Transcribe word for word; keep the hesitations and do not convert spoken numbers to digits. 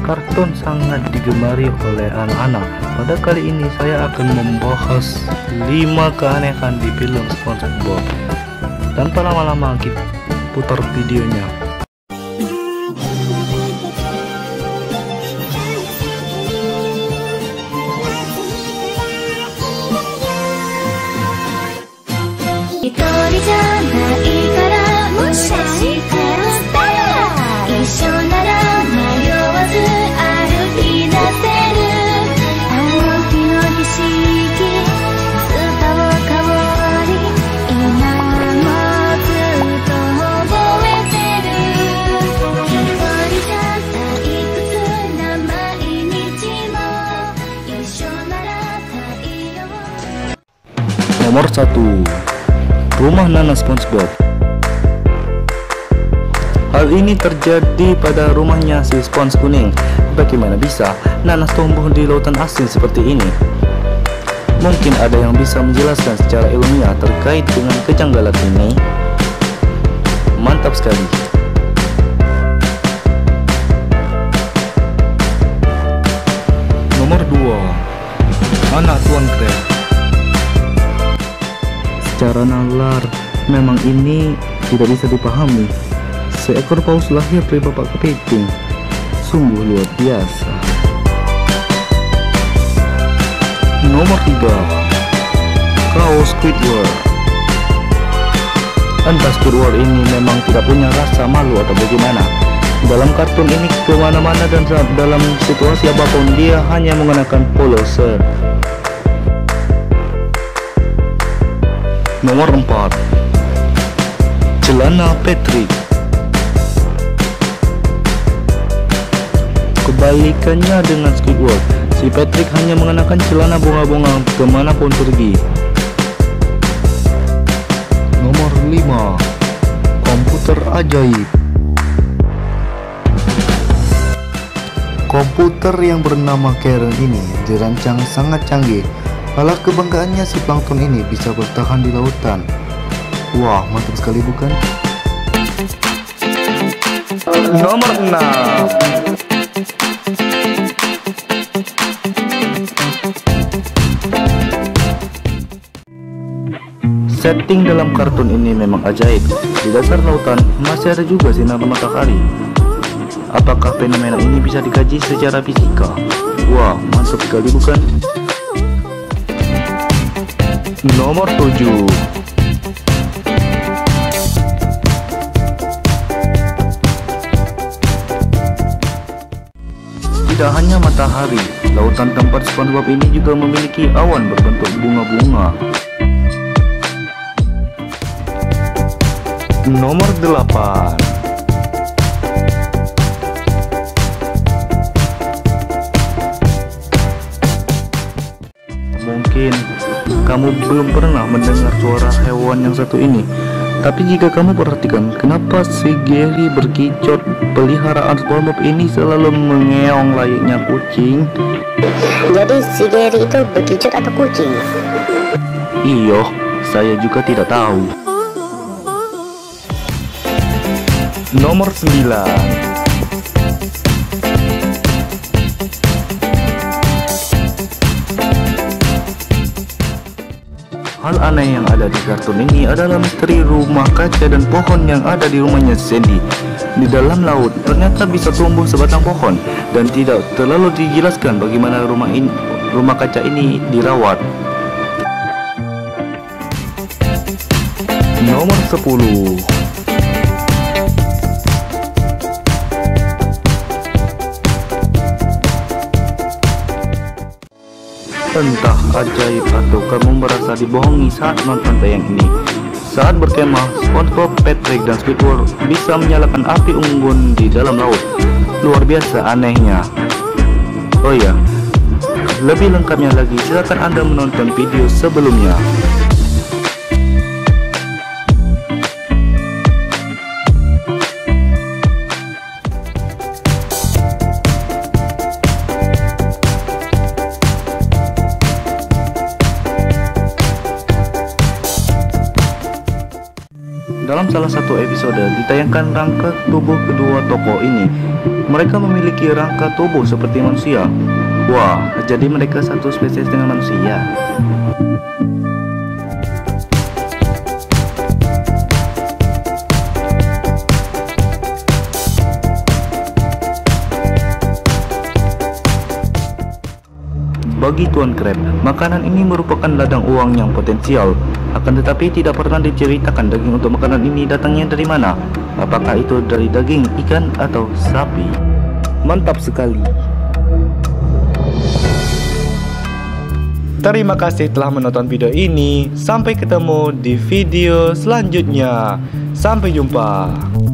kartun sangat digemari oleh anak-anak. Pada kali ini saya akan membahas lima keanehan di film SpongeBob. Tanpa lama-lama kita putar videonya. Nomor satu, rumah Nana SpongeBob. Hal ini terjadi pada rumahnya si Spons kuning. Bagaimana bisa nanas tumbuh di lautan asin seperti ini? Mungkin ada yang bisa menjelaskan secara ilmiah terkait dengan kejanggalan ini. Mantap sekali. Nomor dua, anak Tuan Crab. Secara nalar, memang ini tidak bisa dipahami. Seekor paus lahir dari bapak kepiting. Sungguh luar biasa. Nomor tiga, kaos Squidward. Entah Squidward ini memang tidak punya rasa malu atau bagaimana. Dalam kartun ini kemana-mana dan dalam situasi apapun dia hanya menggunakan polo shirt. Nomor empat, celana Patrick. Kebalikannya dengan Squidward, si Patrick hanya mengenakan celana bunga-bunga kemanapun pergi. Nomor lima, komputer ajaib. Komputer yang bernama Karen ini dirancang sangat canggih. Alah kebanggaannya si plankton ini bisa bertahan di lautan. Wah, mantap sekali bukan? Nomor enam, setting dalam kartun ini memang ajaib. Di dasar lautan masih ada juga sinar matahari. Apakah fenomena ini bisa dikaji secara fisika? Wah, mantap sekali bukan? Nomor tujuh, tidak hanya matahari, lautan tempat SpongeBob ini juga memiliki awan berbentuk bunga-bunga. Nomor delapan, mungkin kamu belum pernah mendengar suara hewan yang satu ini. Tapi jika kamu perhatikan, kenapa si Gary berkicot peliharaan SpongeBob ini selalu mengeong layaknya kucing? Jadi si Gary itu berkicot atau kucing? Iyo, saya juga tidak tahu. Nomor sembilan, hal aneh yang ada di kartun ini adalah misteri rumah kaca dan pohon yang ada di rumahnya Sandy. Di dalam laut ternyata bisa tumbuh sebatang pohon dan tidak terlalu dijelaskan bagaimana rumah ini, rumah kaca ini dirawat. Nomor sepuluh, entah ajaib atau kamu merasa dibohongi saat nonton tayang ini. Saat berkemah, SpongeBob, Patrick, dan Squidward bisa menyalakan api unggun di dalam laut. Luar biasa anehnya. Oh ya, lebih lengkapnya lagi silakan Anda menonton video sebelumnya. Dalam salah satu episode ditayangkan rangka tubuh kedua tokoh ini. Mereka memiliki rangka tubuh seperti manusia. Wah, jadi mereka satu spesies dengan manusia. Bagi Tuan Crab, makanan ini merupakan ladang uang yang potensial. Akan tetapi tidak pernah diceritakan daging untuk makanan ini datangnya dari mana. Apakah itu dari daging ikan atau sapi? Mantap sekali. Terima kasih telah menonton video ini. Sampai ketemu di video selanjutnya. Sampai jumpa.